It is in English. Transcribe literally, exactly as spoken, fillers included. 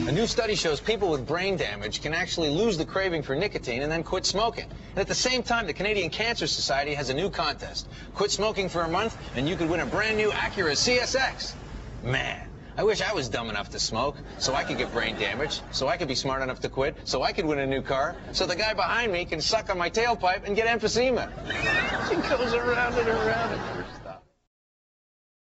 A new study shows people with brain damage can actually lose the craving for nicotine and then quit smoking. And at the same time, the Canadian Cancer Society has a new contest. Quit smoking for a month, and you could win a brand new Acura C S X. Man, I wish I was dumb enough to smoke, so I could get brain damage, so I could be smart enough to quit, so I could win a new car, so the guy behind me can suck on my tailpipe and get emphysema. She goes around and around.